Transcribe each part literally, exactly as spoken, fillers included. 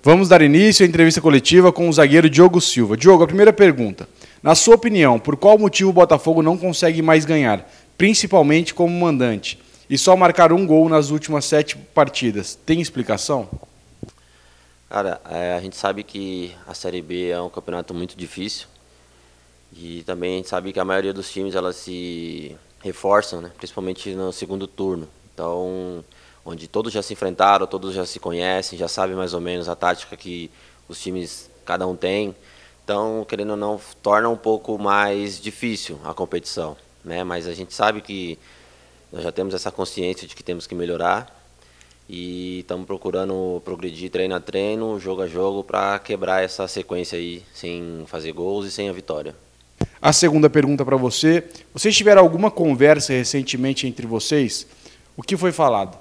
Vamos dar início à entrevista coletiva com o zagueiro Diogo Silva. Diogo, a primeira pergunta. Na sua opinião, por qual motivo o Botafogo não consegue mais ganhar, principalmente como mandante, e só marcar um gol nas últimas sete partidas? Tem explicação? Cara, é, a gente sabe que a Série B é um campeonato muito difícil e também a gente sabe que a maioria dos times elas se reforçam, né? Principalmente no segundo turno. Então, onde todos já se enfrentaram, todos já se conhecem, já sabem mais ou menos a tática que os times cada um tem. Então, querendo ou não, torna um pouco mais difícil a competição, né? Mas a gente sabe que nós já temos essa consciência de que temos que melhorar e estamos procurando progredir treino a treino, jogo a jogo, para quebrar essa sequência aí, sem fazer gols e sem a vitória. A segunda pergunta para você. Vocês tiveram alguma conversa recentemente entre vocês? O que foi falado?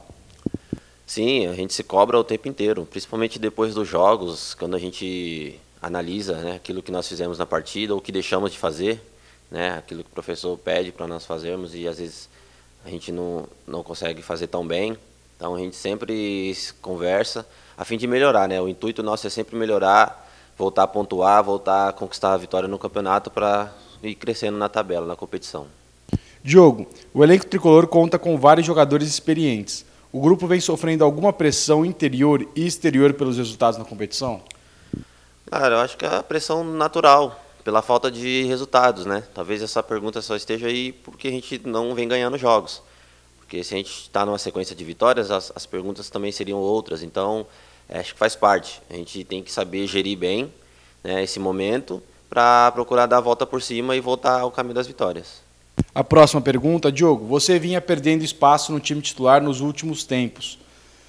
Sim, a gente se cobra o tempo inteiro, principalmente depois dos jogos, quando a gente analisa, né, aquilo que nós fizemos na partida ou o que deixamos de fazer, né, aquilo que o professor pede para nós fazermos e às vezes a gente não, não consegue fazer tão bem. Então a gente sempre conversa a fim de melhorar, né? O intuito nosso é sempre melhorar, voltar a pontuar, voltar a conquistar a vitória no campeonato para ir crescendo na tabela, na competição. Diogo, o elenco tricolor conta com vários jogadores experientes. O grupo vem sofrendo alguma pressão interior e exterior pelos resultados na competição? Cara, eu acho que é a pressão natural, pela falta de resultados, né? Talvez essa pergunta só esteja aí porque a gente não vem ganhando jogos. Porque se a gente está numa sequência de vitórias, as, as perguntas também seriam outras. Então, é, acho que faz parte. A gente tem que saber gerir bem, né, esse momento para procurar dar a volta por cima e voltar ao caminho das vitórias. A próxima pergunta, Diogo. Você vinha perdendo espaço no time titular nos últimos tempos.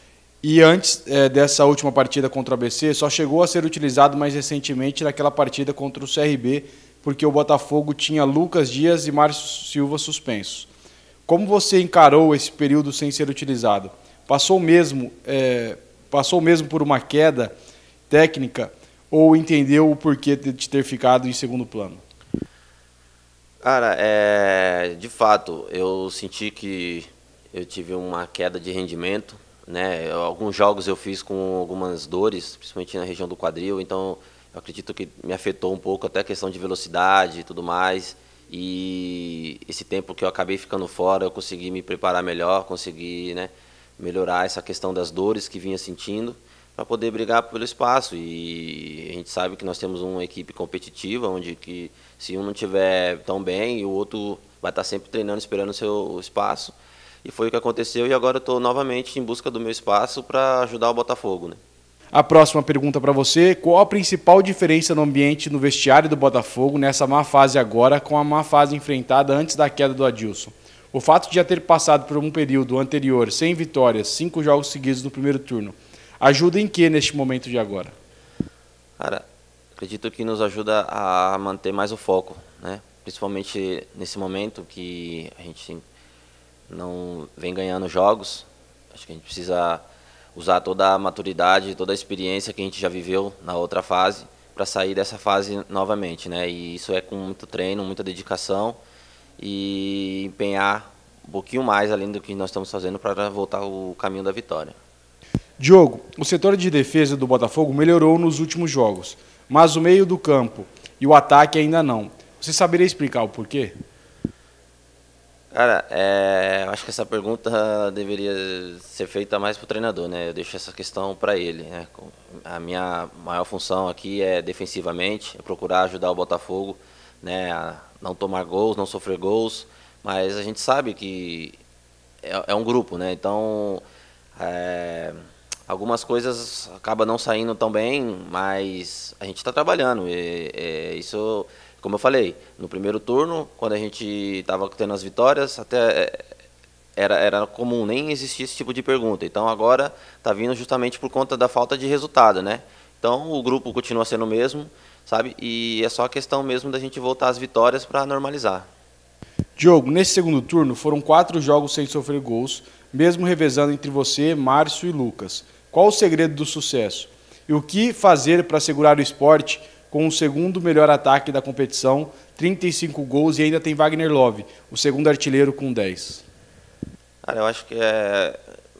E antes é, dessa última partida contra o A B C, só chegou a ser utilizado mais recentemente naquela partida contra o C R B, porque o Botafogo tinha Lucas Dias e Márcio Silva suspensos. Como você encarou esse período sem ser utilizado? Passou mesmo, é, passou mesmo por uma queda técnica ou entendeu o porquê de ter ficado em segundo plano? Cara, é, de fato, eu senti que eu tive uma queda de rendimento, né? Alguns jogos eu fiz com algumas dores, principalmente na região do quadril, então eu acredito que me afetou um pouco até a questão de velocidade e tudo mais. E esse tempo que eu acabei ficando fora, eu consegui me preparar melhor, consegui, né, melhorar essa questão das dores que vinha sentindo para poder brigar pelo espaço. E a gente sabe que nós temos uma equipe competitiva, onde que se um não estiver tão bem, o outro vai estar sempre treinando, esperando o seu espaço. E foi o que aconteceu e agora eu estou novamente em busca do meu espaço para ajudar o Botafogo, né? A próxima pergunta para você, qual a principal diferença no ambiente no vestiário do Botafogo nessa má fase agora com a má fase enfrentada antes da queda do Adilson? O fato de já ter passado por um período anterior sem vitórias, cinco jogos seguidos no primeiro turno, ajuda em que neste momento de agora? Cara, acredito que nos ajuda a manter mais o foco, né? Principalmente nesse momento que a gente não vem ganhando jogos, acho que a gente precisa usar toda a maturidade, toda a experiência que a gente já viveu na outra fase para sair dessa fase novamente, né? E isso é com muito treino, muita dedicação e empenhar um pouquinho mais além do que nós estamos fazendo para voltar ao caminho da vitória. Diogo, o setor de defesa do Botafogo melhorou nos últimos jogos, mas o meio do campo e o ataque ainda não. Você saberia explicar o porquê? Cara, é, eu acho que essa pergunta deveria ser feita mais para o treinador, né? Eu deixo essa questão para ele, né? A minha maior função aqui é defensivamente, é procurar ajudar o Botafogo, né, a não tomar gols, não sofrer gols, mas a gente sabe que é, é um grupo, né? Então, é, algumas coisas acabam não saindo tão bem, mas a gente está trabalhando. E, e, isso, como eu falei, no primeiro turno, quando a gente estava tendo as vitórias, até era, era comum, nem existia esse tipo de pergunta. Então agora está vindo justamente por conta da falta de resultado, né? Então o grupo continua sendo o mesmo, sabe? E é só a questão mesmo da gente voltar às vitórias para normalizar. Diogo, nesse segundo turno foram quatro jogos sem sofrer gols, mesmo revezando entre você, Márcio e Lucas. Qual o segredo do sucesso? E o que fazer para segurar o Sport com o segundo melhor ataque da competição, trinta e cinco gols e ainda tem Wagner Love, o segundo artilheiro com dez? Cara, eu acho que é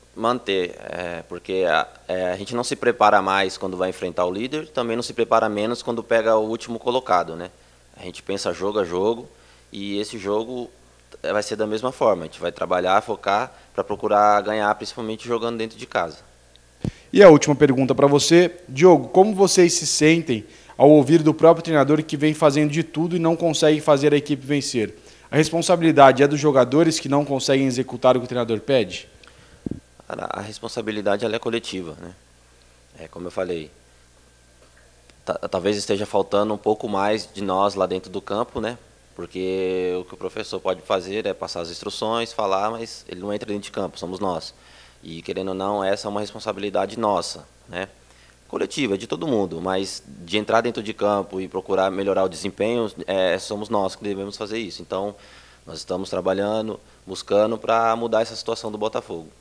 manter, é, porque a, é, a gente não se prepara mais quando vai enfrentar o líder, também não se prepara menos quando pega o último colocado, né? A gente pensa jogo a jogo e esse jogo vai ser da mesma forma. A gente vai trabalhar, focar para procurar ganhar, principalmente jogando dentro de casa. E a última pergunta para você, Diogo, como vocês se sentem ao ouvir do próprio treinador que vem fazendo de tudo e não consegue fazer a equipe vencer? A responsabilidade é dos jogadores que não conseguem executar o que o treinador pede? A responsabilidade ela é coletiva, né? É como eu falei, talvez esteja faltando um pouco mais de nós lá dentro do campo, né? Porque o que o professor pode fazer é passar as instruções, falar, mas ele não entra dentro de campo, somos nós. E querendo ou não, essa é uma responsabilidade nossa, né? Coletiva, de todo mundo, mas de entrar dentro de campo e procurar melhorar o desempenho, é, somos nós que devemos fazer isso. Então, nós estamos trabalhando, buscando para mudar essa situação do Botafogo.